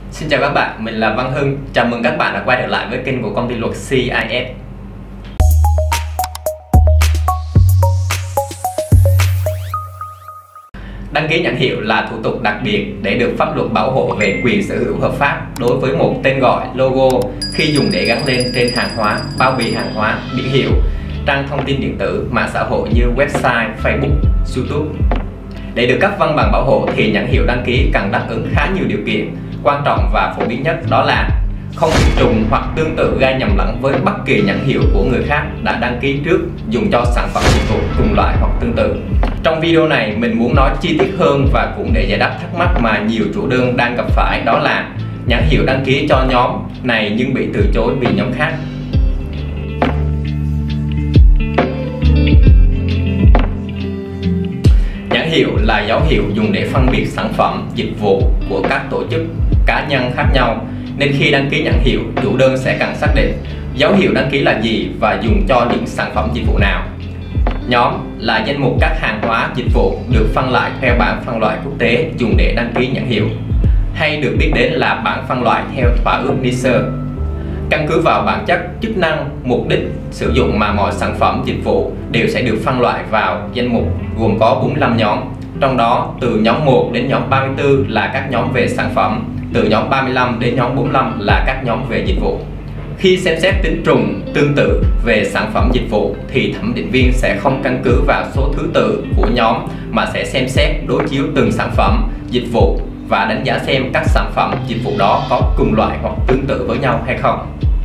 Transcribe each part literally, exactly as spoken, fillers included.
Xin chào các bạn, mình là Văn Hưng. Chào mừng các bạn đã quay trở lại với kênh của công ty luật xê i ét. Đăng ký nhãn hiệu là thủ tục đặc biệt để được pháp luật bảo hộ về quyền sở hữu hợp pháp đối với một tên gọi, logo khi dùng để gắn lên trên hàng hóa, bao bì hàng hóa, biển hiệu, trang thông tin điện tử, mạng xã hội như website, Facebook, YouTube. Để được cấp văn bằng bảo hộ thì nhãn hiệu đăng ký cần đáp ứng khá nhiều điều kiện. Quan trọng và phổ biến nhất đó là không bị trùng hoặc tương tự gây nhầm lẫn với bất kỳ nhãn hiệu của người khác đã đăng ký trước dùng cho sản phẩm dịch vụ cùng loại hoặc tương tự. Trong video này mình muốn nói chi tiết hơn và cũng để giải đáp thắc mắc mà nhiều chủ đơn đang gặp phải, đó là nhãn hiệu đăng ký cho nhóm này nhưng bị từ chối vì nhóm khác. Nhãn hiệu là dấu hiệu dùng để phân biệt sản phẩm, dịch vụ của các tổ chức, cá nhân khác nhau, nên khi đăng ký nhãn hiệu, chủ đơn sẽ cần xác định dấu hiệu đăng ký là gì và dùng cho những sản phẩm dịch vụ nào. Nhóm là danh mục các hàng hóa, dịch vụ được phân loại theo bảng phân loại quốc tế dùng để đăng ký nhãn hiệu, hay được biết đến là bảng phân loại theo thỏa ước Nice. Căn cứ vào bản chất, chức năng, mục đích sử dụng mà mọi sản phẩm, dịch vụ đều sẽ được phân loại vào danh mục gồm có bốn mươi lăm nhóm. Trong đó, từ nhóm một đến nhóm ba mươi tư là các nhóm về sản phẩm, từ nhóm ba mươi lăm đến nhóm bốn mươi lăm là các nhóm về dịch vụ. Khi xem xét tính trùng, tương tự về sản phẩm dịch vụ thì thẩm định viên sẽ không căn cứ vào số thứ tự của nhóm mà sẽ xem xét đối chiếu từng sản phẩm, dịch vụ và đánh giá xem các sản phẩm, dịch vụ đó có cùng loại hoặc tương tự với nhau hay không.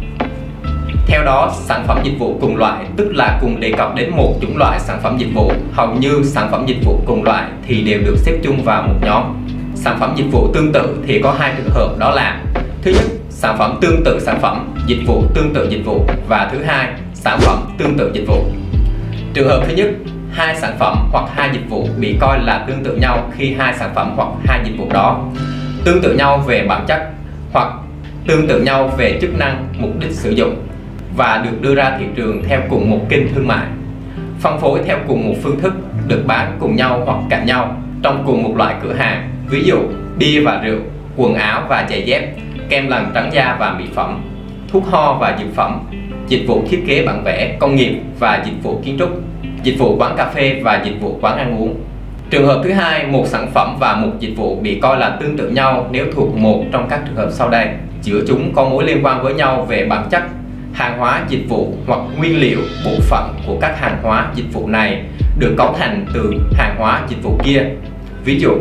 Theo đó, sản phẩm dịch vụ cùng loại tức là cùng đề cập đến một chủng loại sản phẩm dịch vụ. Hầu như sản phẩm dịch vụ cùng loại thì đều được xếp chung vào một nhóm. Sản phẩm dịch vụ tương tự thì có hai trường hợp, đó là thứ nhất, sản phẩm tương tự sản phẩm, dịch vụ tương tự dịch vụ, và thứ hai, sản phẩm tương tự dịch vụ. Trường hợp thứ nhất, hai sản phẩm hoặc hai dịch vụ bị coi là tương tự nhau khi hai sản phẩm hoặc hai dịch vụ đó tương tự nhau về bản chất hoặc tương tự nhau về chức năng, mục đích sử dụng và được đưa ra thị trường theo cùng một kênh thương mại, phân phối theo cùng một phương thức, được bán cùng nhau hoặc cạnh nhau trong cùng một loại cửa hàng, ví dụ bia và rượu, quần áo và giày dép, kem lần trắng da và mỹ phẩm, thuốc ho và dược phẩm, dịch vụ thiết kế bản vẽ, công nghiệp và dịch vụ kiến trúc, dịch vụ quán cà phê và dịch vụ quán ăn uống. Trường hợp thứ hai, một sản phẩm và một dịch vụ bị coi là tương tự nhau nếu thuộc một trong các trường hợp sau đây. Giữa chúng có mối liên quan với nhau về bản chất, hàng hóa, dịch vụ hoặc nguyên liệu, bộ phận của các hàng hóa, dịch vụ này được cấu thành từ hàng hóa, dịch vụ kia. Ví dụ,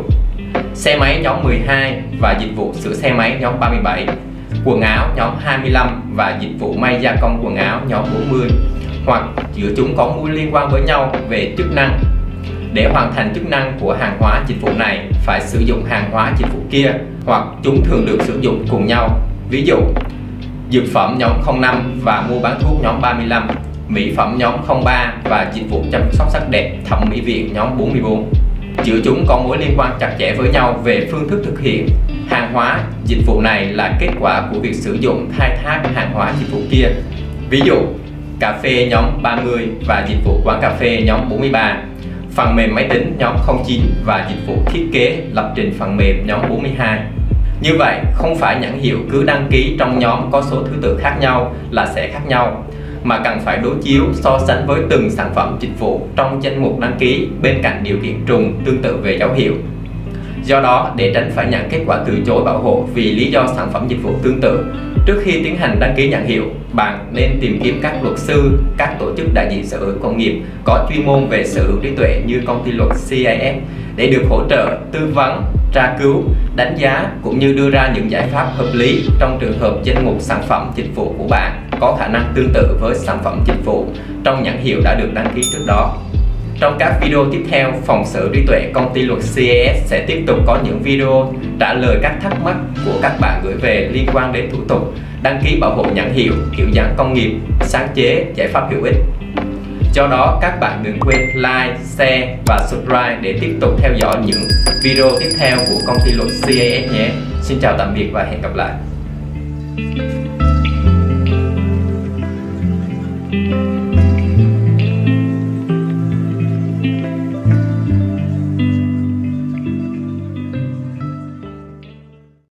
xe máy nhóm mười hai và dịch vụ sửa xe máy nhóm ba mươi bảy, quần áo nhóm hai mươi lăm và dịch vụ may gia công quần áo nhóm bốn mươi, hoặc giữa chúng có mối liên quan với nhau về chức năng. Để hoàn thành chức năng của hàng hóa, dịch vụ này phải sử dụng hàng hóa, dịch vụ kia, hoặc chúng thường được sử dụng cùng nhau. Ví dụ, dược phẩm nhóm không năm và mua bán thuốc nhóm ba mươi lăm, mỹ phẩm nhóm không ba và dịch vụ chăm sóc sắc đẹp, thẩm mỹ viện nhóm bốn mươi bốn. Giữa chúng có mối liên quan chặt chẽ với nhau về phương thức thực hiện. Hàng hóa, dịch vụ này là kết quả của việc sử dụng khai thác hàng hóa, dịch vụ kia. Ví dụ, cà phê nhóm ba mươi và dịch vụ quán cà phê nhóm bốn mươi ba, phần mềm máy tính nhóm không chín và dịch vụ thiết kế lập trình phần mềm nhóm bốn mươi hai. Như vậy, không phải nhãn hiệu cứ đăng ký trong nhóm có số thứ tự khác nhau là sẽ khác nhau, mà cần phải đối chiếu so sánh với từng sản phẩm, dịch vụ trong danh mục đăng ký bên cạnh điều kiện trùng, tương tự về dấu hiệu. Do đó, để tránh phải nhận kết quả từ chối bảo hộ vì lý do sản phẩm, dịch vụ tương tự, trước khi tiến hành đăng ký nhãn hiệu, bạn nên tìm kiếm các luật sư, các tổ chức đại diện sở hữu công nghiệp có chuyên môn về sở hữu trí tuệ như công ty luật xê i ét để được hỗ trợ, tư vấn, tra cứu, đánh giá cũng như đưa ra những giải pháp hợp lý trong trường hợp danh mục sản phẩm, dịch vụ của bạn có khả năng tương tự với sản phẩm, dịch vụ trong nhãn hiệu đã được đăng ký trước đó. Trong các video tiếp theo, phòng sở hữu trí tuệ công ty luật xê i ét sẽ tiếp tục có những video trả lời các thắc mắc của các bạn gửi về liên quan đến thủ tục đăng ký bảo hộ nhãn hiệu, kiểu dáng công nghiệp, sáng chế, giải pháp hữu ích. Do đó, các bạn đừng quên like, share và subscribe để tiếp tục theo dõi những video tiếp theo của công ty luật xê i ét nhé. Xin chào tạm biệt và hẹn gặp lại.